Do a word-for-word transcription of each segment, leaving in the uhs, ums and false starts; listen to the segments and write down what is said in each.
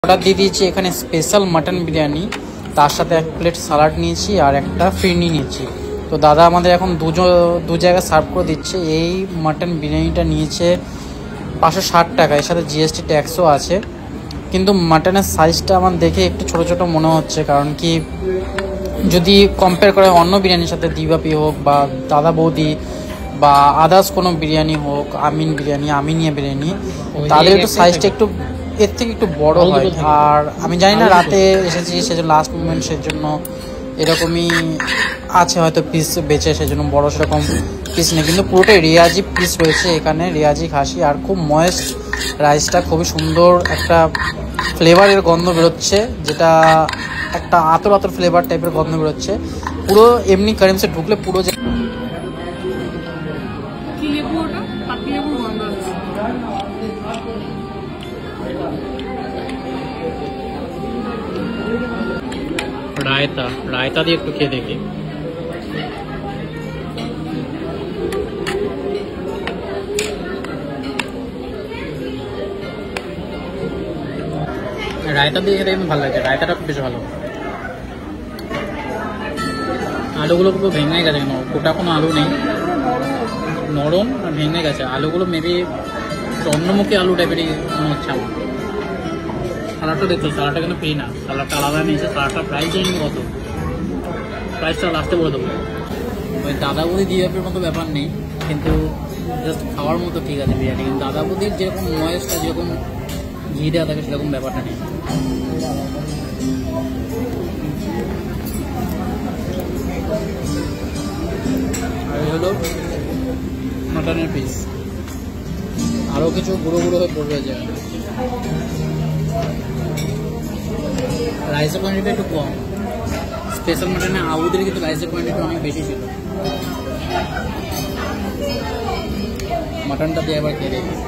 Order দিয়ে দিয়েছি এখানে স্পেশাল মাটন বিরিয়ানি, তার সাথে এক প্লেট সালাড নিয়েছি আর একটা ফিরনি নিয়েছি। তো দাদা আমাদের এখন দুজন দু জায়গায় সার্ভ করে দিচ্ছে। এই মাটন বিরিয়ানিটা নিয়েছে পাঁচশো ষাট টাকা, এর সাথে জিএসটি ট্যাক্সও আছে। কিন্তু মাটনের সাইজটা আমার দেখে একটু ছোট ছোট মনে হচ্ছে, কারণ কি যদি কম্পেয়ার করে অন্য বিরিয়ানির সাথে দিবাপি হোক বা দাদা বৌদি বা আদার্স কোনো বিরিয়ানি হোক, আমিন বিরিয়ানি, আমিনিয়া বিরিয়ানি, তাদের একটু সাইজটা একটু এর থেকে একটু বড় হয়। আর আমি জানি না রাতে এসেছি সেজন্য লাস্ট মুভমেন্ট, সেজন্য এরকমই আছে হয়তো পিস বেঁচে, সেজন্য বড় সেরকম পিস নেই, কিন্তু পুরোটাই রেয়াজি পিস রয়েছে এখানে, রেয়াজি খাসি। আর খুব ময়েস্ট রাইসটা, খুবই সুন্দর একটা ফ্লেভারের গন্ধ বেরোচ্ছে, যেটা একটা আতর আতর ফ্লেভার টাইপের গন্ধ বেরোচ্ছে পুরো। এমনি কারেন্সে ঢুকলে পুরো যে রায়তা রায়তা দিয়ে একটু খেয়ে দেখি। রায়তা দিয়ে খেতে কিন্তু ভালো লাগে, রায়তাটা খুব বেশি ভালো। আলুগুলো পুরো ভেঙে গেছে, কেন গোটা কোনো আলু নেই, নরম আর ভেঙে গেছে আলুগুলো। মেবি চন্দ্রমুখী আলু টাইপেরই মনে হচ্ছে আমার। সালাডটা দেখছো, সালাডটা কিন্তু ফ্রি না, সালাডটা আলাদা নিয়েছে। সালাডটা প্রাইস জানি কত, প্রাইসটা লাস্টে বলে দেবো। ওই দাদা বৌদি দিবাপের মতো ব্যাপার নেই, কিন্তু জাস্ট খাওয়ার মতো ঠিক আছে বিরিয়ানি। কিন্তু দাদা বৌদির যেরকম ময়েসটা, যেরকম ঘি দেওয়া থাকে, সেরকম ব্যাপারটা নেই। আর হলো মাটনের পিস, আরও কিছু গুঁড়ো গুঁড়ো হয়ে পড়ে যায়। রাইসের কোয়ান্টিটি একটু কম, স্পেশাল মাটনে আউদের কিন্তু রাইসের কোয়ান্টিটি অনেক বেশি ছিল। মাটনটা দিয়ে আবার খেয়ে দেখি।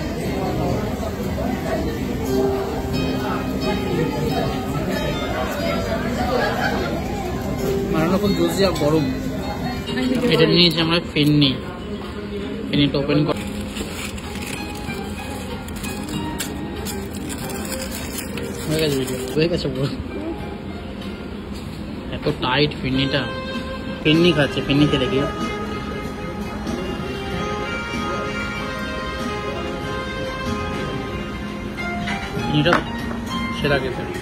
মাটনটা খুব জুসি আর গরম। এটা নিয়েছি আমরা ফিরনি, ফিরনিটা ওপেন কর। হয়ে গেছে ভিডিও, হয়ে গেছে পুরো। এত টাইট ফিরনিটা, ফিরনি খাচ্ছে, ফিরনি খেয়ে দেখি। ফিরনিটা সেরা খেতে।